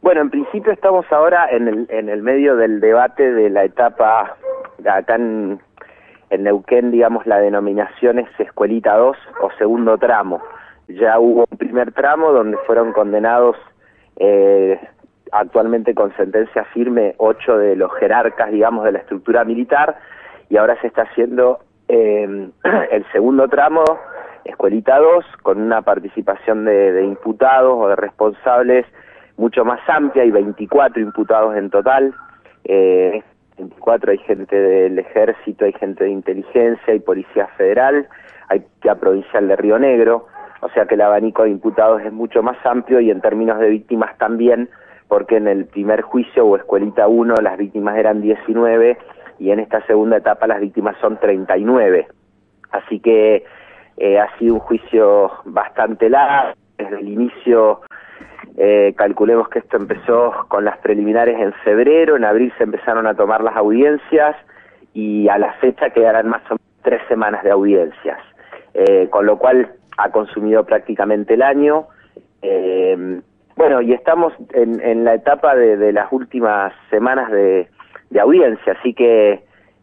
Bueno, en principio estamos ahora en el medio del debate de la etapa, acá en Neuquén, digamos, la denominación es Escuelita 2 o segundo tramo. Ya hubo un primer tramo donde fueron condenados actualmente con sentencia firme 8 de los jerarcas, digamos, de la estructura militar, y ahora se está haciendo el segundo tramo, Escuelita 2, con una participación de imputados o de responsables mucho más amplia. Hay 24 imputados en total. 24 hay gente del ejército, hay gente de inteligencia, hay policía federal, hay policía provincial de Río Negro, o sea que el abanico de imputados es mucho más amplio, y en términos de víctimas también, porque en el primer juicio o Escuelita 1 las víctimas eran 19 y en esta segunda etapa las víctimas son 39. Así que ha sido un juicio bastante largo. Desde el inicio, calculemos que esto empezó con las preliminares en febrero, en abril se empezaron a tomar las audiencias y a la fecha quedarán más o menos 3 semanas de audiencias, con lo cual ha consumido prácticamente el año. Bueno, y estamos en la etapa de las últimas semanas de audiencia, así que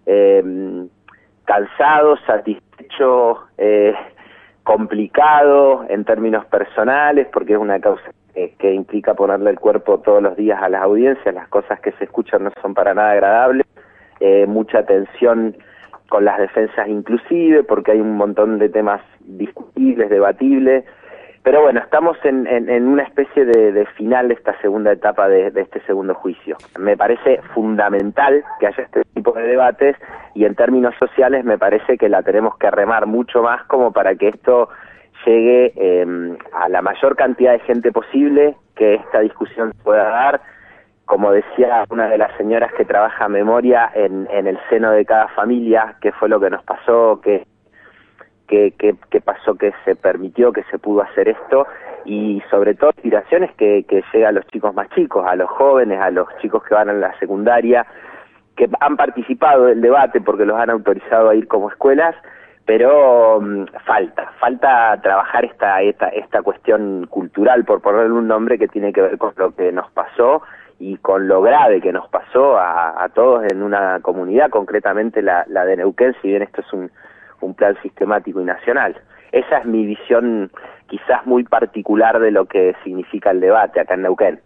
cansado, satisfecho, complicado en términos personales, porque es una causa que implica ponerle el cuerpo todos los días a las audiencias. Las cosas que se escuchan no son para nada agradables, mucha tensión con las defensas inclusive, porque hay un montón de temas discutibles, debatibles, pero bueno, estamos en una especie de final de esta segunda etapa de este segundo juicio. Me parece fundamental que haya este tipo de debates, y en términos sociales me parece que la tenemos que remar mucho más como para que esto llegue a la mayor cantidad de gente posible, que esta discusión pueda dar. Como decía una de las señoras que trabaja memoria, en el seno de cada familia, qué fue lo que nos pasó, qué pasó, que se permitió, que se pudo hacer esto, y sobre todo inspiraciones que llega a los chicos más chicos, a los jóvenes, a los chicos que van a la secundaria, que han participado del debate porque los han autorizado a ir como escuelas, pero falta trabajar esta cuestión cultural, por ponerle un nombre, que tiene que ver con lo que nos pasó y con lo grave que nos pasó a todos en una comunidad, concretamente la de Neuquén, si bien esto es un plan sistemático y nacional. Esa es mi visión quizás muy particular de lo que significa el debate acá en Neuquén.